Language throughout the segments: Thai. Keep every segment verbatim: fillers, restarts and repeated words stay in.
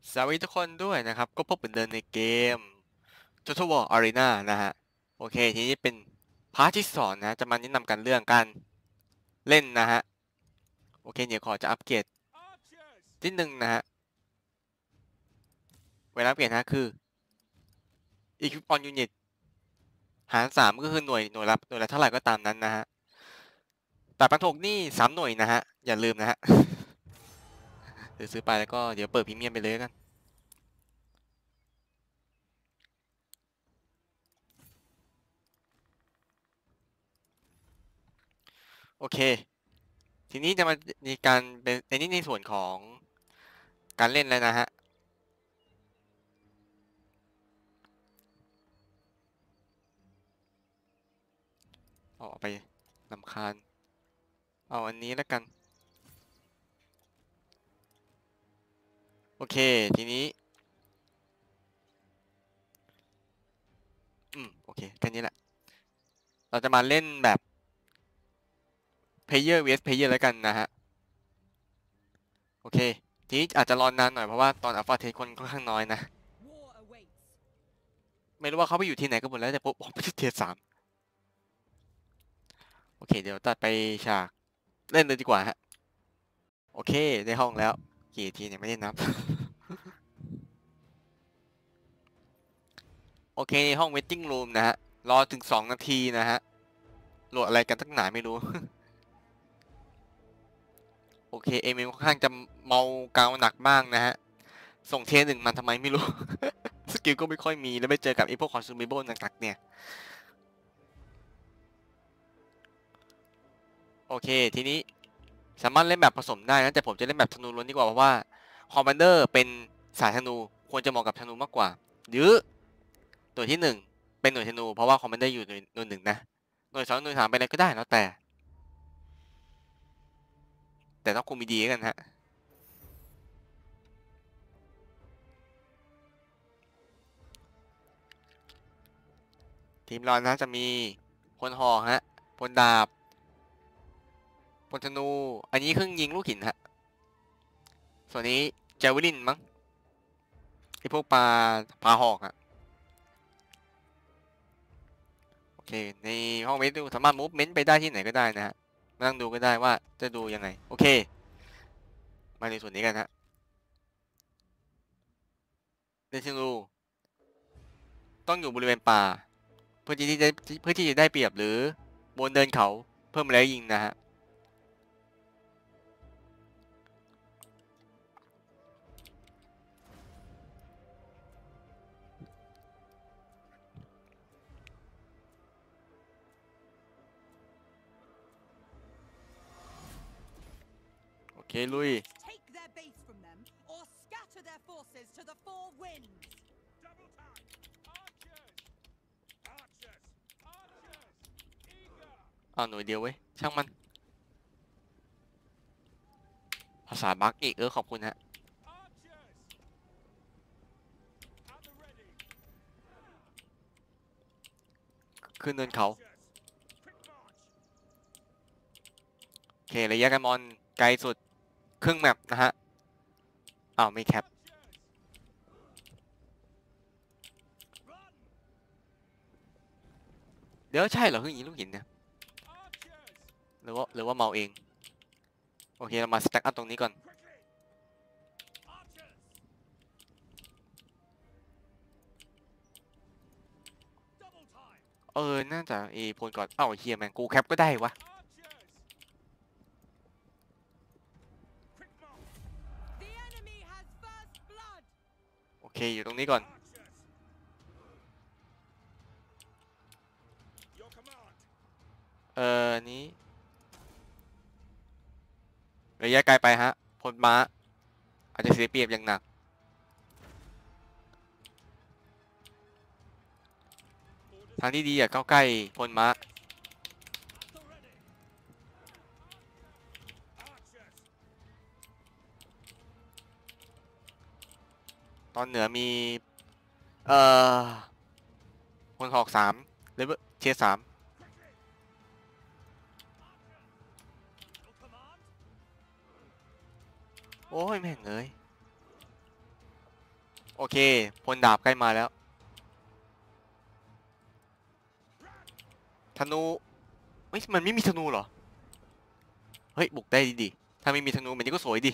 สวัสดีทุกคนด้วยนะครับก็พบเหมือนเดิมในเกม Total War Arena นะฮะโอเคทีนี้เป็นพาร์ทที่สองนะจะมาแนะนำกันเรื่องการเล่นนะฮะโอเคเดี๋ยวขอจะอัปเกรดที่หนึ่งนะฮะเวลาอัปเกรดนะคือ Equip on Unit หารสามก็คือหน่วยหน่วยละหน่วยละเท่าไหร่ก็ตามนั้นนะฮะแต่ปันถกนี่สามหน่วยนะฮะอย่าลืมนะฮะ หรือซื้อไปแล้วก็เดี๋ยวเปิดพรีเมียมไปเลยกันโอเคทีนี้จะมามีการเป็นในนี้ในส่วนของการเล่นแล้วนะฮะเอาออกไปรำคาญเอาอันนี้แล้วกันโอเคทีนี้อืมโอเคแค่นี้แหละเราจะมาเล่นแบบ player vs player แล้วกันนะฮะโอเคทีนี้อาจจะรอนานหน่อยเพราะว่าตอน alpha test คนค่อนข้างน้อยนะไม่รู้ว่าเขาไปอยู่ที่ไหนกันหมดแล้วแต่ผมไปที่เทียร์สามโอเคเดี๋ยวตัดไปฉากเล่นเลยดีกว่าฮะโอเคได้ห้องแล้วกี่ทีเนี่ยไม่ได้นับ โอเคห้อง waiting room นะฮะรอถึงสองนาทีนะฮะโหลดอะไรกันตั้งหนาไม่รู้ โอเคเอเมลค่อนข้างจะเมากาวหนักมากนะฮะส่งเทหนึ่งมันทำไมไม่รู้ สกิลก็ไม่ค่อยมีแล้วไปเจอกับไอ้พวกคอนซูมิเบิลหนักๆเนี่ยโอเคทีนี้สามารถเล่นแบบผสมได้นะแต่ผมจะเล่นแบบธนูล้วนดีกว่าเพราะว่าคอมมานเดอร์เป็นสายธนูควรจะเหมาะกับธนูมากกว่าหรือหน่วยที่หนึ่งเป็นหน่วยธนูเพราะว่าคอมมานเดอร์อยู่หน่วยหน่วยหนึ่งนะหน่วยสองหน่วยสามไปอะไรก็ได้แล้วแต่แต่ต้องคุมดีๆกันฮะทีมเรานะจะมีพลหอกฮะพลดาบพลธนูอันนี้เครื่องยิงลูกหินฮะส่วนนี้เจวลินมั้งไอพวกปลาปลาหอกอะโอเคในห้องเมนูสามารถมูฟเมนต์ไปได้ที่ไหนก็ได้นะฮะมานั่งดูก็ได้ว่าจะดูยังไงโอเคมาในส่วนนี้กันฮะเดนซิลูต้องอยู่บริเวณป่าเพื่อที่จะเพื่อที่จะได้เปรียบหรือบนเดินเขาเพิ่มระยะยิงนะฮะโอเคลุยเอาหน่วยเดียวเว้ยช่างมันภาษาบักอีกเออขอบคุณฮะขึ้นเดินเขาโอเคระยะการมอนไกลสุดครึ่งแมปนะฮะอ้าวไม่แคปเดี๋ยวใช่เหรอเพิ่งยิงลูกหินเนี่ยหรือว่าหรือว่าเมาเองโอเคเรามาสแต็กอัพตรงนี้ก่อนเออน่าจะเอพลก่อนเอ้าเฮียแมงกูแคปก็ได้วะโอเคอยู่ตรงนี้ก่อนเออนี้ระยะไกลไปฮะพลม้าอาจจะเสียเปรียบอย่างหนักทางที่ดีอ่ะเข้าใกล้พลม้าตอนเหนือมีเอ่อพลหอกสามเลเวลเทียร์สามโอ้ยแม่งเลยโอเคพลดาบใกล้มาแล้วธนูเฮ้ยมันไม่มีธนูเหรอเฮ้ยบุกได้ดีดิถ้าไม่มีธนูมันนี่ก็สวยดิ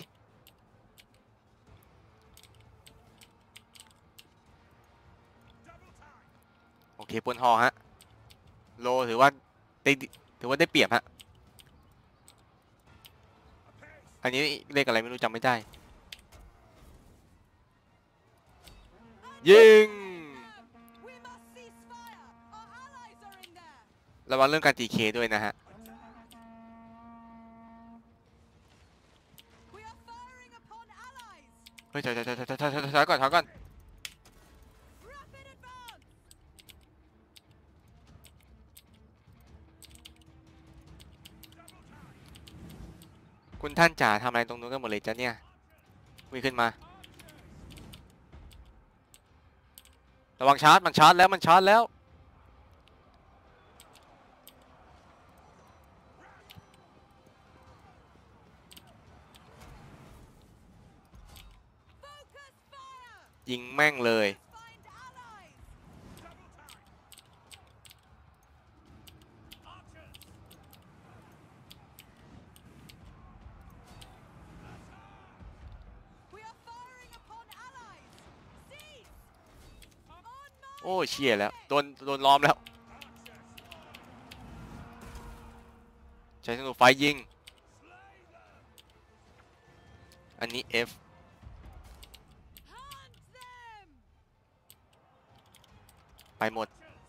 โอเคพลฮอฮะโลถือว่าได้ถือว่าได้เปรียบฮะอันนี้เลขอะไรไม่รู้จำไม่ได้ยิงระวังเรื่องการตีเคด้วยนะฮะเฮ้ยถอยถอยถอยถอยถอยถอยก่อนถอยก่อนคุณท่านจ๋าทำอะไรตรงนู้นกันหมดเลยจ้ะเนี่ยวิ่งขึ้นมาระวังชาร์จมันชาร์จแล้วมันชาร์จแล้วยิงแม่งเลยโอ้เชี่ยแล้วโดนโดนล้อมแล้วใช้ธนูไฟยิงอันนี้ F ไปหมด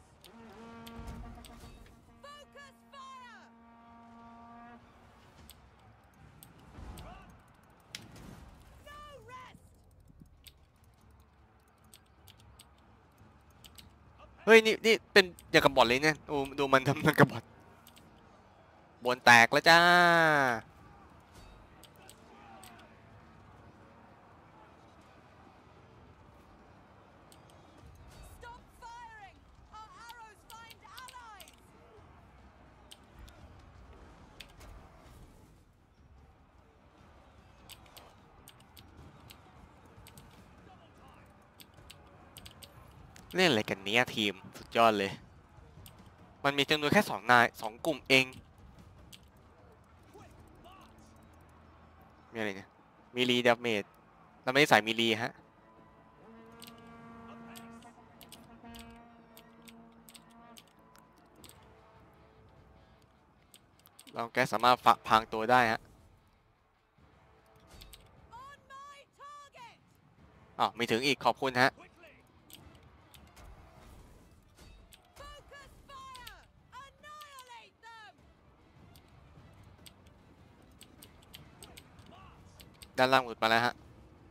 เฮ้ยนี่นี่เป็นอย่างกับบอทเลยเนี่ยดูดูมันทำมันกับบอทบนแตกแล้วจ้าเล่นอะไรกันเนี้ยทีมสุดยอดเลยมันมีจำนวนแค่สองนายสองกลุ่มเองมีอะไรเนี่ยมีรีดาเมจเราไม่ได้ใส่มีรีฮะเราแกสามารถพางตัวได้ฮะอ๋อมีถึงอีกขอบคุณฮะด้านล่างหลุดมาแล้วฮะ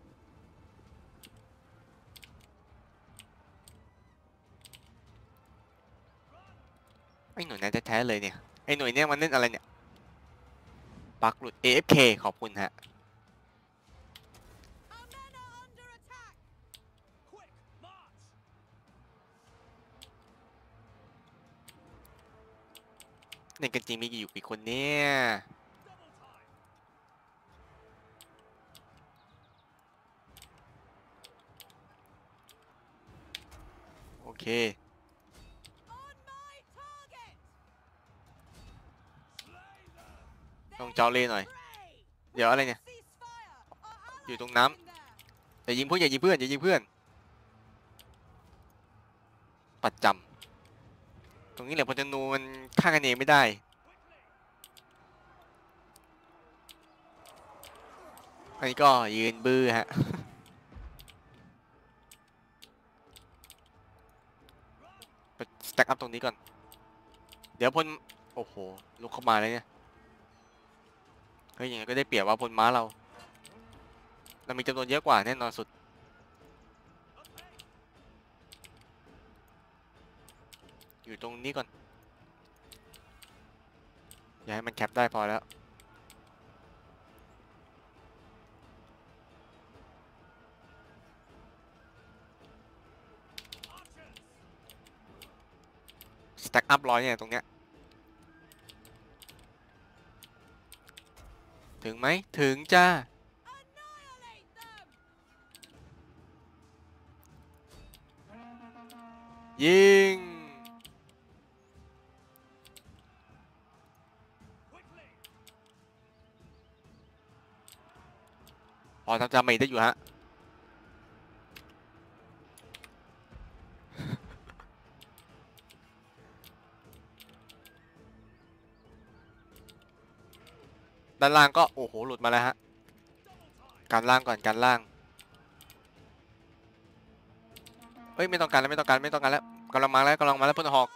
ไอ้หน่วยนั้นแท้ๆเลยเนี่ยไอ้หน่วยเนี้ยมันเล่นอะไรเนี่ยปักหลุด เอ เอฟ เค ขอบคุณฮะในกันจริงมีอยู่กี่คนเนี่ยโอเคลองเจ้าเล่หน่อยเดี๋ยวอะไรเนี่ยอยู่ตรงน้ำอย่ายิงเพื่อนอย่ายิงเพื่อนอย่ายิงเพื่อนประจำตรงนี้แหละพลธนูมันฆ่ากันเองไม่ได้อันนี้ก็ยืนบื้อฮะไปสแต็กอัพตรงนี้ก่อนเดี๋ยวพลโอ้โหลุกเข้ามาเลยเนี่ยเฮ้ยยังไงก็ได้เปรียบว่าพลม้าเราเรามีจำนวนเยอะกว่าแน่นอนสุดอยู่ตรงนี้ก่อนอย่าให้มันแคปได้พอแล้วสแต็กอัพร้อยเนี่ยตรงเนี้ยถึงไหมถึงจ้ายิงพอทำจำไม่ได้อยู่ฮะด้านล่างก็โอ้โหหลุดมาแล้วฮะการล่างก่อนการล่างเฮ้ยไม่ต้องการแล้วไม่ต้องการไม่ต้องการแล้วกำลังมาแล้วกำลังมาแล้วพลหอก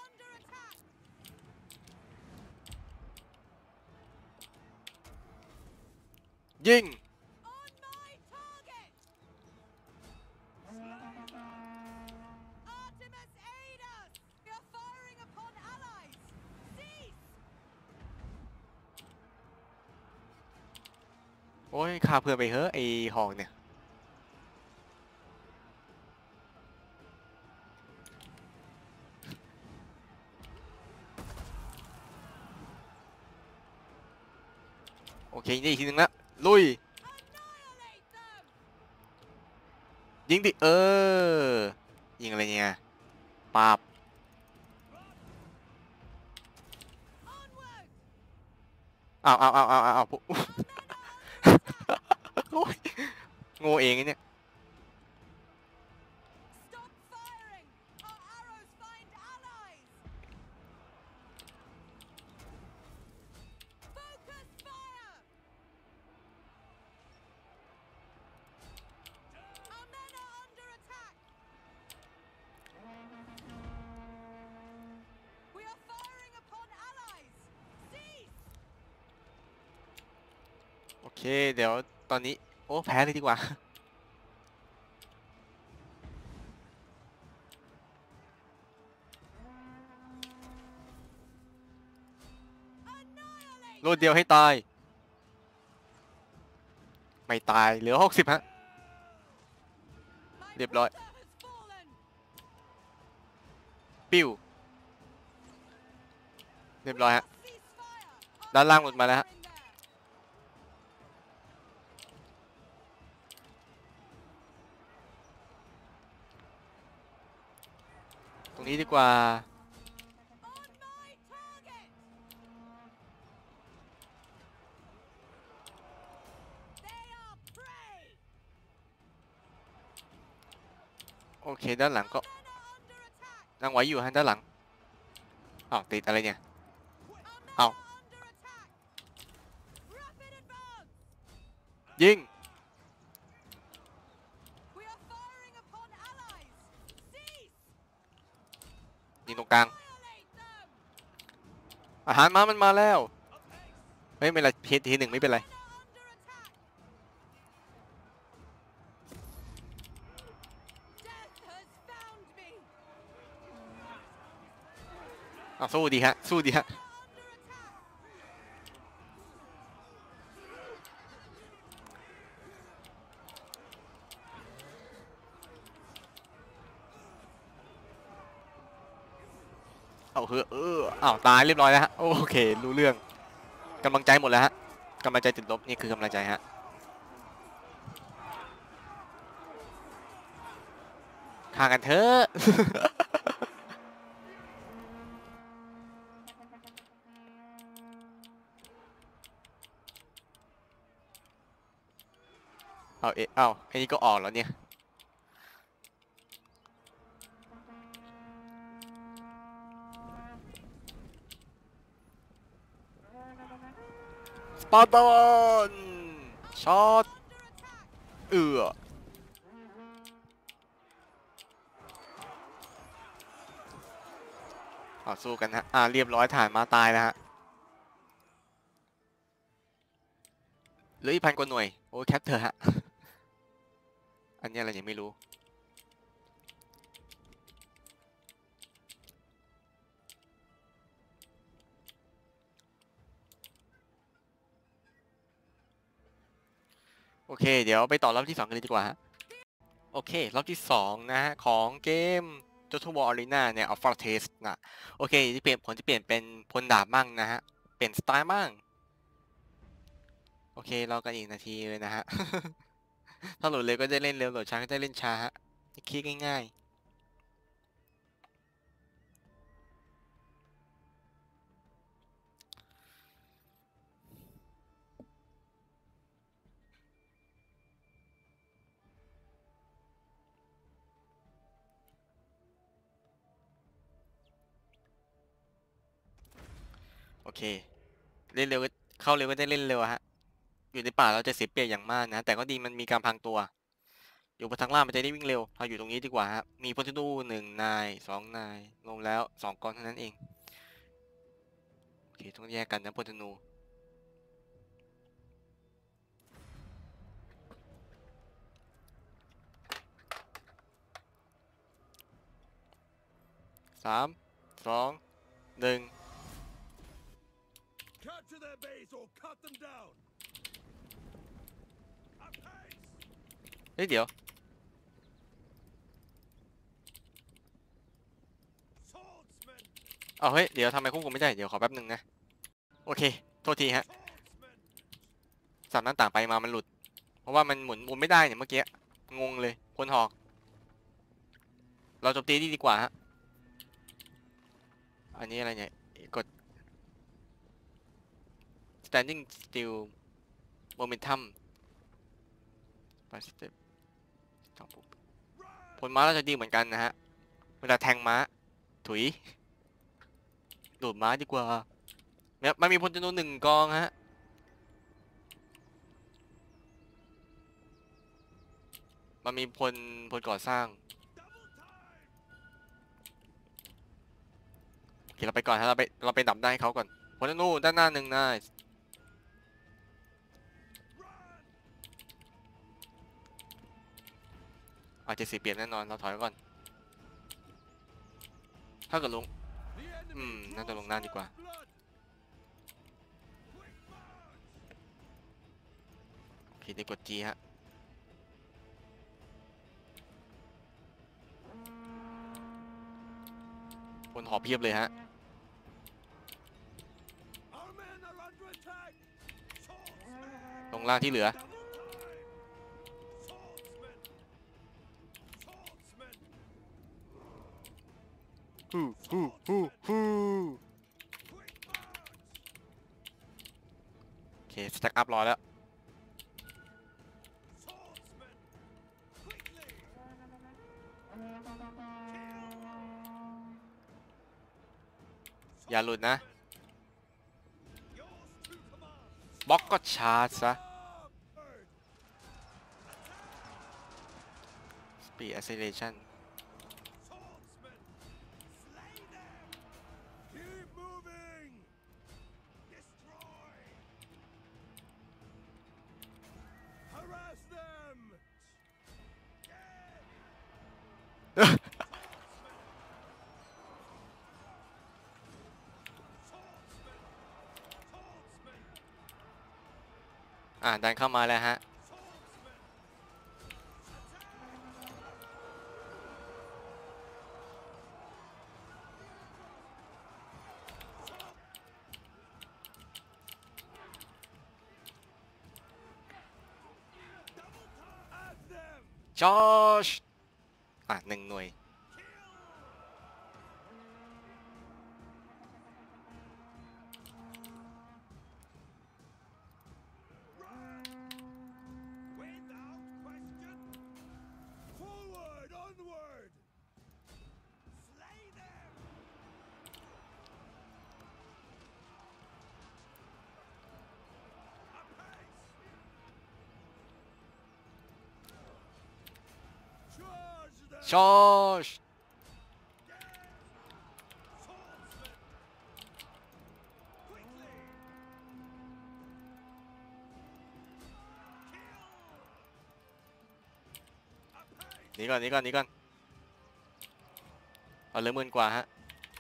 ยิงโอ้ยฆ่าเพื่อนไปเฮ้อไอหอกเนี่ยโอเคนี่อีกทีนึงละลุยยิงดิเออยิงอะไรเนี่ยปาบอ้าวอ้าวอ้าวอ้าวอ้าวปุ๊บโอ้ยโง่เองไอ้เนี่ยโอเคเดี๋ยวตอนนี้โอ้แพ้เลยดีกว่ารวดเดียวให้ตายไม่ตายเหลือหกสิบฮะเรียบร้อยปิ้วเรียบร้อยฮะด้านล่างหลุดมาแล้วฮะตรงนี้ดีกว่าโอเคด้านหลังก็นั่งไหวอยู่ฮะด้านหลังอ้าวติดอะไรเนี่ยอ้าวยิงยิงตรงกลางอาหารมามันมาแล้วเฮ้ยไม่เป็นไรเพจทีหนึ่งไม่เป็นไรอ้าวสู้ดีฮะสู้ดีฮะเอาเฮ้อเอออ้าวตายเรียบร้อยแล้วฮะโอเครู้เรื่องกำลังใจหมดแล้วฮะกำลังใจติดลบนี่คือกำลังใจฮะฆ่ากันเถอะเอาเอะเอาไอ้นี่ก็ออกแล้วเนี่ยสปาร์ตันช็อตเอือเอาสู้กันฮะอ่าเรียบร้อยฐานมาตายแล้วฮะเหลืออีกพันกว่าหน่วยโอ้แคปเถอะฮะอันนี้อะไรยังไม่รู้โอเคเดี๋ยวไปต่อรอบที่สองกันเลยดีกว่าฮะโอเครอบที่สองนะฮะของเกม Total War Arena เนี่ย Alpha Test นะโอเคที่เปลี่ยนผลจะเปลี่ยนเป็นพลดาบมั่งนะฮะเปลี่ยนสไตล์มั่งโอเครอกันอีกนาทีเลยนะฮะ ถ้าโหลดเร็วก็ได้เล่นเร็วโหลดช้าก็ได้เล่นช้าฮะคลิกง่ายโอเคเล่นเร็วเข้าเร็วก็ได้เล่นเร็วฮะอยู่ในป่าเราจะเสียเปรียบอย่างมากนะแต่ก็ดีมันมีการพังตัวอยู่บนทางล่างมันจะได้วิ่งเร็วเราอยู่ตรงนี้ดีกว่าฮะมีพลธนูหนึ่งนายสองนายลงแล้วสองกองเท่านั้นเองโอเคต้องแยกกันนะพลธนูสามสองหนึ่งเฮ้ยเดี๋ยวเอาเฮ้ยเดี๋ยวทำไมควบคุมไม่ได้เดี๋ยวขอแป๊บหนึ่งนะโอเคโทษทีฮะสามหน้าต่างไปมามันหลุดเพราะว่ามันหมุนหมุนไม่ได้เนี่ยเมื่อกี้งงเลยพลหอกเราโจมตีดีดีกว่าฮะอันนี้อะไรเนี่ยกด standing still momentum ไปสเต็ปผลม้าเราจะดีเหมือนกันนะฮะเวลาแทงม้าถุยดูดม้าดีกว่าเนี่ยมันมีพลจำนวนหนึ่งกองฮะมันมีพลพลก่อสร้างโอเคเราไปก่อนฮะเราไปเราไปดับได้เขาก่อนพลนู่นด้านหน้าหนึ่งนายอาจจะเสียเปรียบแน่นอนเราถอยก่อนถ้าเกิดลงอืมน่าจะลงหน้าดีกว่าโอเคได้กด G ฮะบนหอเพียบเลยฮะลงล่างที่เหลือฮู้ฮู้ฮู้ฮู้โอเคสแต็กอัพรอแล้วอย่าหลุดนะบล็อกก็ชาร์จซะ speed acceleration อ่าดันเข้ามาแล้วฮะชอชอ่ะหนึ่งหน่วยชอชหนีก่อนหนีก่อนหนีก่อนเอาเหลือหมื่นกว่าฮะ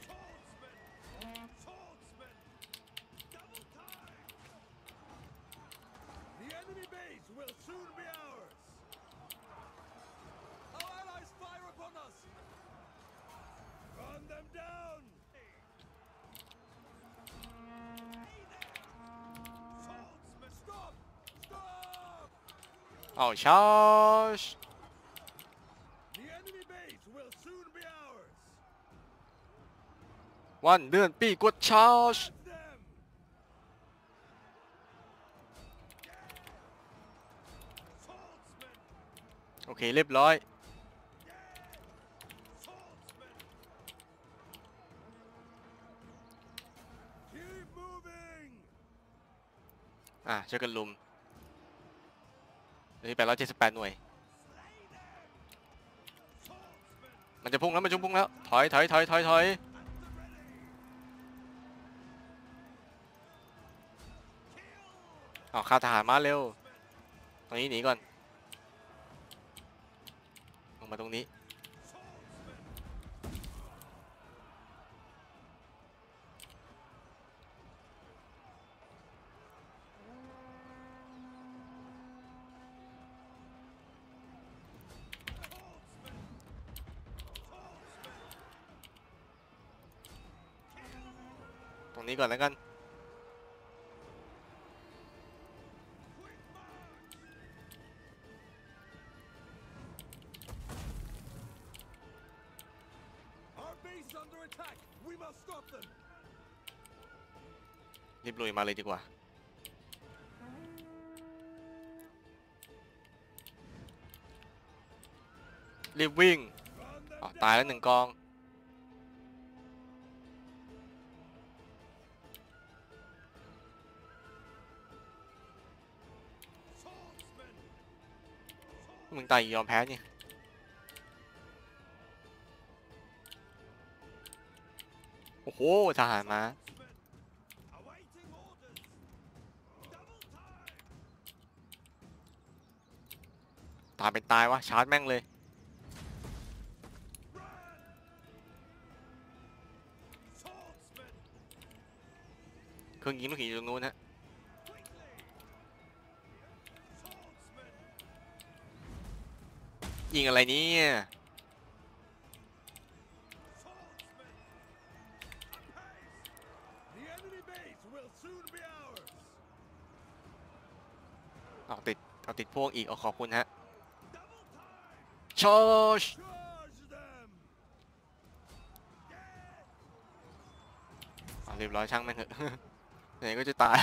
เอาชอชวันเดือนปีกดชาร์จโอเคเรียบร้อยอ่ะช่วยกันลุมเหลือแปดร้อยเจ็ดสิบแปดหน่วยมันจะพุ่งแล้วมันจะพุ่งแล้วถอยถอยถอยถอยถอยอ๋อข้าทหารมาเร็วตรงนี้หนีก่อนลงมาตรงนี้ตรงนี้ก่อนแล้วกันรีบลุยมาเลยดีกว่ารีบวิ่งอ๋อตายแล้วหนึ่งกองมึงตายยอมแพ้นี่โอ้โหทหารมาตายเป็นตายวะชาร์จแม่งเลยเครื่องยิงลูกหินอยู่ตรงนู้นฮะยิงอะไรเนี่ยเอาติดเอาติดพวกอีกเอาขอบคุณฮะชอชเรียบร้อยช่างแม่งเถอะไหนก็จะตาย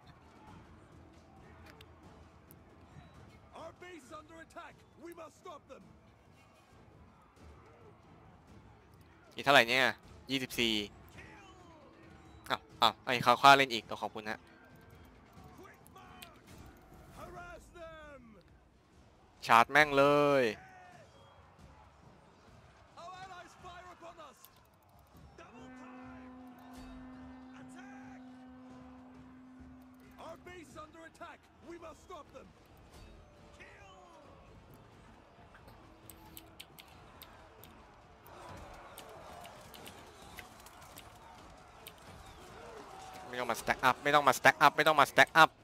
อีกเท่าไหร่เนี่ยยี่สิบสี่อ้าวอ้าวไอ้เขาฆ่าเล่นอีกก็ขอบคุณฮะชาร์จแม่งเลย ไม่ต้องมา stack up ไม่ต้องมา stack up ไม่ต้องมา stack up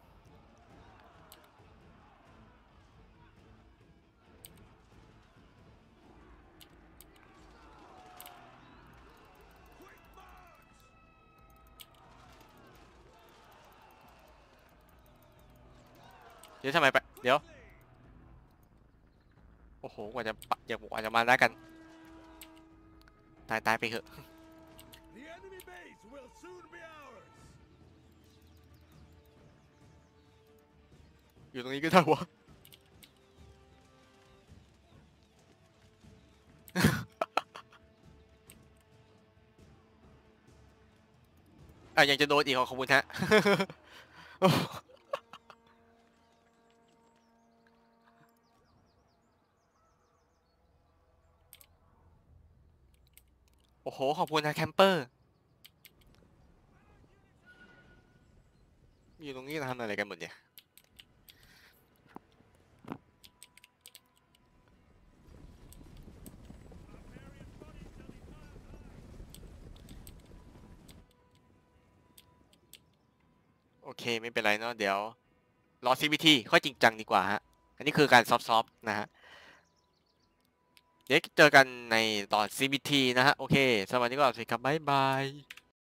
เดี๋ยวทำไมไปเดี๋ยวโอ้โหกว่าจะอยากกว่าจะมาได้กันตายตายไปเถอะอยู่ตรงนี้ก็ได้วะอ่ะยังจะโดนอีกขอบคุณฮะโอ้โหขอบคุณนะแคมเปอร์อยู่ตรงนี้ทำอะไรกันหมดเนี่ยโอเคไม่เป็นไรเนาะเดี๋ยวรอ ซี บี ที ค่อยจริงจังดีกว่าฮะอันนี้คือการซอฟต์ๆนะฮะเดี๋ยวเจอกันในตอน ซี บี ที นะฮะโอเคสวัสดีครับสวัสดีครับบ๊ายบาย